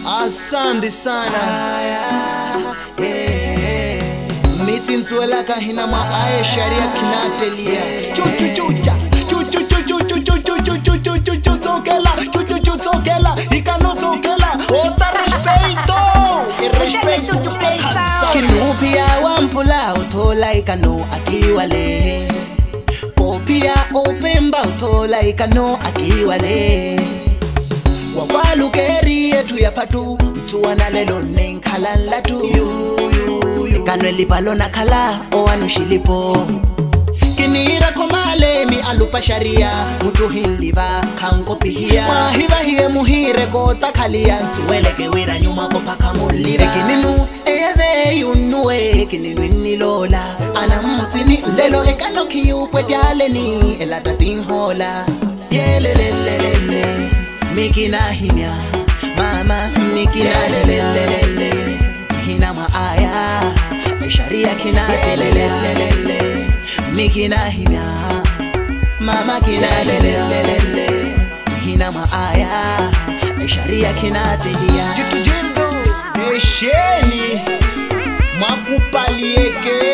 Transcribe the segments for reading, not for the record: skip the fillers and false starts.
Asante sana. Meeting tuela kahina maaye sharia kinatelia. Chuchuchucha. Tokela. Tokela. Ikano tokela. Ota respeito. Respeito. Kinupia wampula utola ikano akiwale. Popia opemba utola ikano akiwale. Wawalu keri yetu ya patu mtuwana lelo nenkala latu Kanwe lipalo na kala oanu shilipo Kinira komale mi alupa sharia Mutu hiliva kanko pihia Mahiva hiye muhire kota kalia Ntuweleke wira nyuma kopaka muliva Kininu eve yunue Kininu nilola Ana mutini lelo ekano kiyupwe dialeni Eladatin hola Yelelelelele Mikina hinya, mama mikina lelelelele Hina maaya, sharia kina telelelelele Mikina hinya, mama kina lelelelele Hina maaya, sharia kina tehia Jitu jindo, esheni, makupalieke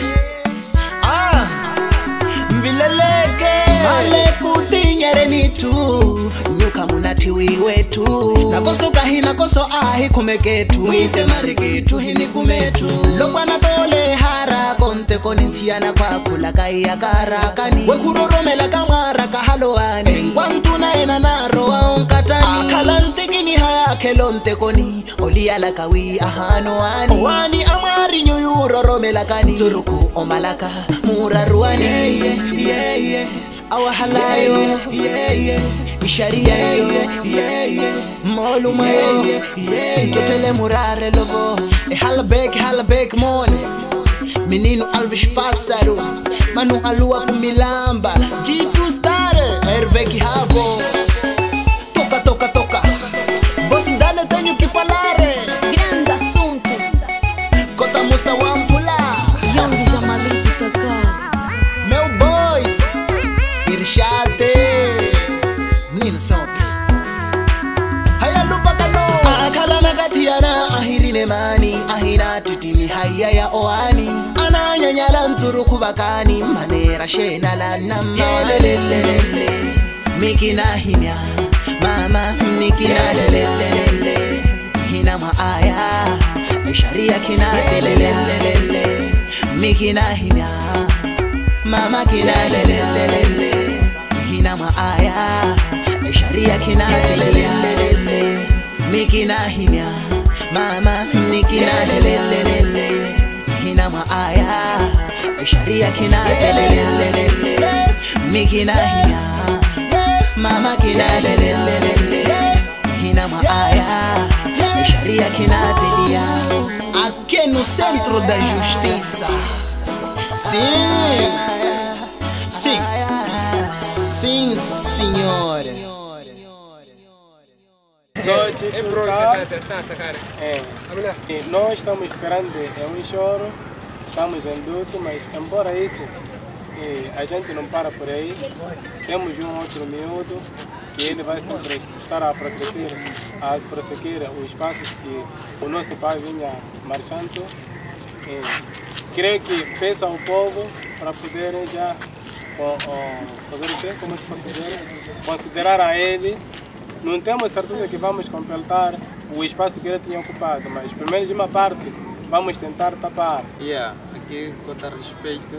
Mbileleke, malekuti nyereni tu Nyuka munatiwi wetu Nakoso kahi nakoso ahi kumeketu Mwite marigetu hini kumetu Lokwana tole hara konte konintiana kwa kula kaya karakani Wekuroromela kamara kahaloani Wantuna ena naro waonkatani Akalantikini haya kelonte koni Oliala kawi ahanoani Wani amari nyuyuro romelakani Turuku omalaka muraruani Awa halayo Isharia yo Moluma yo Totele murare lovo halabek mone Menino Alves Pássaro Manu alua kumilamba Jitu stare Herveki havo Toca Boss ndane tenho que falare Grande assunto Kota Musa Wampula Young Jamalito tocou Meu boys Irshate Menino Snow Haya lupa kano Akala megatiana ahirine mani Ahina titini haya ya oani Ana nyanyala nturu kubakani Manera shena la nama Yelelelelele Mikina hinya Mama mikina lelelelele Hina maaya Sharia kina telelelelele Mikina hinya Mama kina lelelelele Hina maaya Sharia kina telelelelele Mikina hinya Mama mikina lelelelele Hina maaya Sharia kina telelelelele Mikina hinya Mama kina lelelelele Hina maaya Sharia kina telia Aqui no centro da justiça Sim senhora Nós estamos esperando um choro, estamos em luto, mas embora isso, a gente não para por aí. Temos um outro miúdo que ele vai sempre estar a prosseguir os passos que o nosso pai vinha marchando. Creio que peço ao povo para poderem já fazer o quê? Como é que posso dizer? Considerar a ele. Não temos certeza que vamos completar o espaço que ele tinha ocupado, mas pelo menos uma parte vamos tentar tapar. Aqui com todo respeito,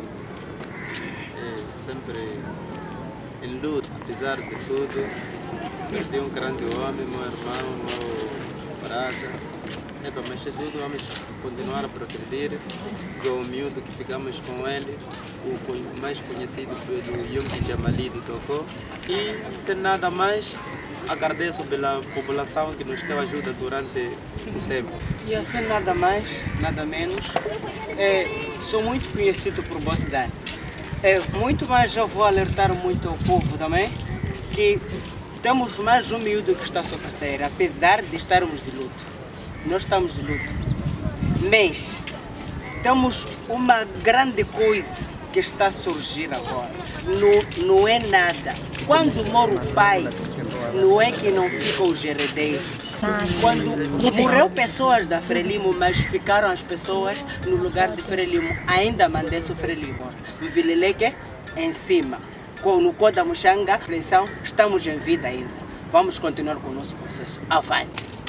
sempre em luta, apesar de tudo, perdi um grande homem, meu irmão, meu camarada. Mas é tudo, vamos continuar a progredir, com o miúdo que ficamos com ele, o mais conhecido pelo Young Jamalito tocou. E sem nada mais, agradeço pela população que nos deu ajuda durante o tempo. E assim nada mais, nada menos, sou muito conhecido por Bocidade. Muito mais eu vou alertar muito ao povo também, que temos mais um miúdo que está a sofrer, apesar de estarmos de luto. Nós estamos de luto, mas temos uma grande coisa que está a surgir agora. Não é nada. Quando mora o pai, não é que não ficam os herdeiros. Quando morreu pessoas da Frelimo, mas ficaram as pessoas no lugar de Frelimo, ainda mandei o Frelimo. Vileleque em cima. No Coda Muxanga, pressão, estamos em vida ainda. Vamos continuar com o nosso processo. Avante!